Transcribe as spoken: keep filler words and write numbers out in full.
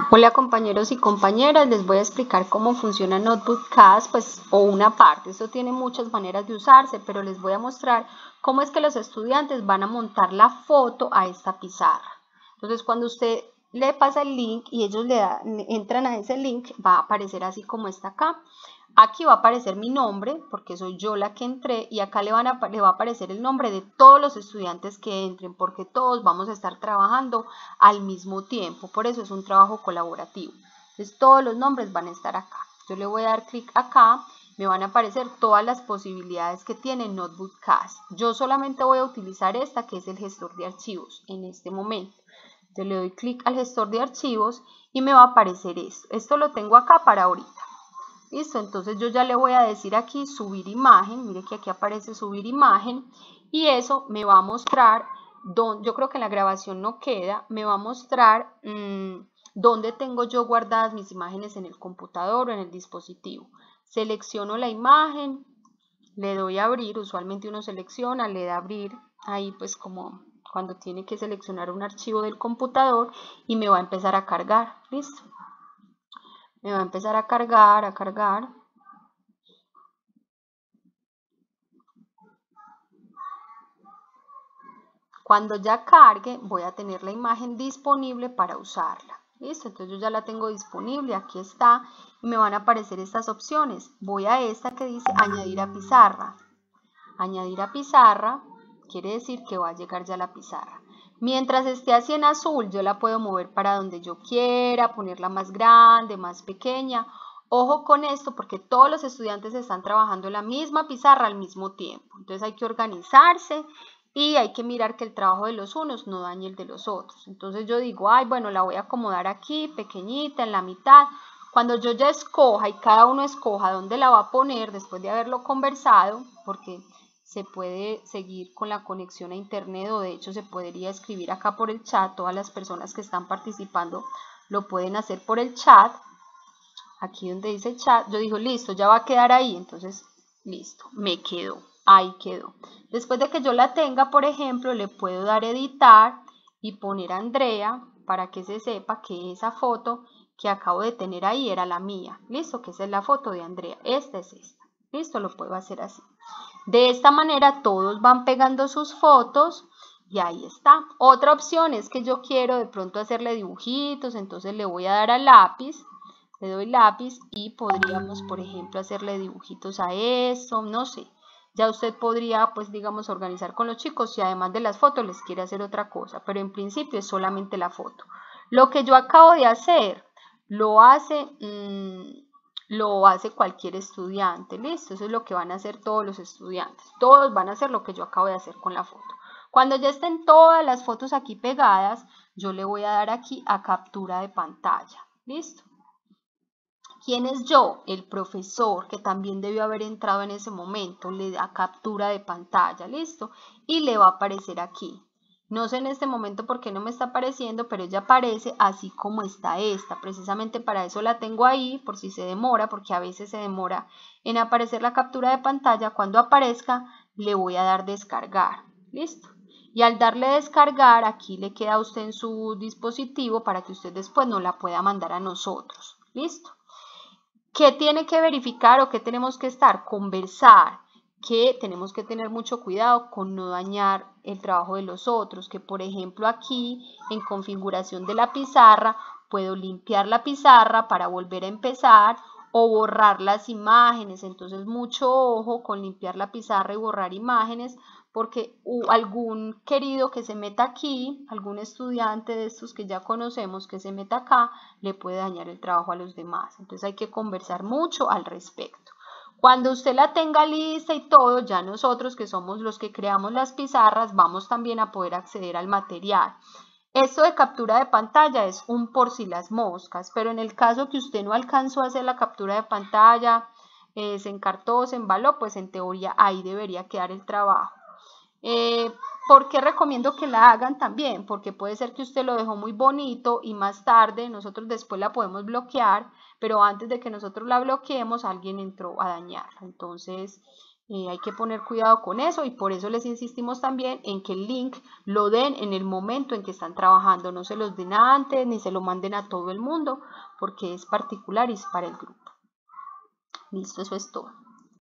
Hola compañeros y compañeras, les voy a explicar cómo funciona Notebook-Cast, pues, o una parte. Esto tiene muchas maneras de usarse, pero les voy a mostrar cómo es que los estudiantes van a montar la foto a esta pizarra. Entonces, cuando usted le pasa el link y ellos le dan, entran a ese link, va a aparecer así como está acá. Aquí va a aparecer mi nombre, porque soy yo la que entré, y acá le, van a, le va a aparecer el nombre de todos los estudiantes que entren, porque todos vamos a estar trabajando al mismo tiempo, por eso es un trabajo colaborativo. Entonces todos los nombres van a estar acá. Yo le voy a dar clic acá, me van a aparecer todas las posibilidades que tiene Notebook-Cast. Yo solamente voy a utilizar esta, que es el gestor de archivos, en este momento. Yo le doy clic al gestor de archivos y me va a aparecer esto. Esto lo tengo acá para ahorita. Listo, entonces yo ya le voy a decir aquí subir imagen, mire que aquí aparece subir imagen y eso me va a mostrar, don, yo creo que en la grabación no queda, me va a mostrar mmm, dónde tengo yo guardadas mis imágenes en el computador o en el dispositivo. Selecciono la imagen, le doy a abrir, usualmente uno selecciona, le da a abrir, ahí pues como cuando tiene que seleccionar un archivo del computador y me va a empezar a cargar, listo. Me va a empezar a cargar, a cargar. Cuando ya cargue, voy a tener la imagen disponible para usarla. ¿Listo? Entonces yo ya la tengo disponible, aquí está, y me van a aparecer estas opciones. Voy a esta que dice añadir a pizarra. Añadir a pizarra quiere decir que va a llegar ya la pizarra. Mientras esté así en azul, yo la puedo mover para donde yo quiera, ponerla más grande, más pequeña. Ojo con esto porque todos los estudiantes están trabajando en la misma pizarra al mismo tiempo. Entonces hay que organizarse y hay que mirar que el trabajo de los unos no dañe el de los otros. Entonces yo digo, ay, bueno, la voy a acomodar aquí, pequeñita, en la mitad. Cuando yo ya escoja y cada uno escoja dónde la va a poner después de haberlo conversado, porque se puede seguir con la conexión a internet o de hecho se podría escribir acá por el chat, todas las personas que están participando lo pueden hacer por el chat, aquí donde dice chat, yo digo listo, ya va a quedar ahí, entonces listo, me quedó, ahí quedó. Después de que yo la tenga, por ejemplo, le puedo dar editar y poner a Andrea para que se sepa que esa foto que acabo de tener ahí era la mía, listo, que esa es la foto de Andrea, esta es esta, listo, lo puedo hacer así. De esta manera todos van pegando sus fotos y ahí está. Otra opción es que yo quiero de pronto hacerle dibujitos, entonces le voy a dar al lápiz, le doy lápiz y podríamos, por ejemplo, hacerle dibujitos a eso, no sé. Ya usted podría, pues, digamos, organizar con los chicos si además de las fotos les quiere hacer otra cosa, pero en principio es solamente la foto. Lo que yo acabo de hacer, lo hace... Mmm, lo hace cualquier estudiante, listo, eso es lo que van a hacer todos los estudiantes, todos van a hacer lo que yo acabo de hacer con la foto. Cuando ya estén todas las fotos aquí pegadas, yo le voy a dar aquí a captura de pantalla, listo. ¿Quién es yo? El profesor, que también debió haber entrado en ese momento, le da captura de pantalla, listo, y le va a aparecer aquí. No sé en este momento por qué no me está apareciendo, pero ella aparece así como está esta. Precisamente para eso la tengo ahí, por si se demora, porque a veces se demora en aparecer la captura de pantalla. Cuando aparezca, le voy a dar descargar. ¿Listo? Y al darle descargar, aquí le queda a usted en su dispositivo para que usted después no la pueda mandar a nosotros. ¿Listo? ¿Qué tiene que verificar o qué tenemos que estar? Conversar. Que tenemos que tener mucho cuidado con no dañar el trabajo de los otros, que por ejemplo aquí en configuración de la pizarra puedo limpiar la pizarra para volver a empezar o borrar las imágenes, entonces mucho ojo con limpiar la pizarra y borrar imágenes porque algún querido que se meta aquí, algún estudiante de estos que ya conocemos que se meta acá, le puede dañar el trabajo a los demás, entonces hay que conversar mucho al respecto. Cuando usted la tenga lista y todo, ya nosotros que somos los que creamos las pizarras, vamos también a poder acceder al material. Esto de captura de pantalla es un por si las moscas, pero en el caso que usted no alcanzó a hacer la captura de pantalla, eh, se encartó, se embaló, pues en teoría ahí debería quedar el trabajo. Eh, ¿Por qué recomiendo que la hagan también? Porque puede ser que usted lo dejó muy bonito y más tarde nosotros después la podemos bloquear, pero antes de que nosotros la bloqueemos alguien entró a dañarla. Entonces Eh, hay que poner cuidado con eso y por eso les insistimos también en que el link lo den en el momento en que están trabajando, no se los den antes ni se lo manden a todo el mundo porque es particular y es para el grupo. Listo, eso es todo.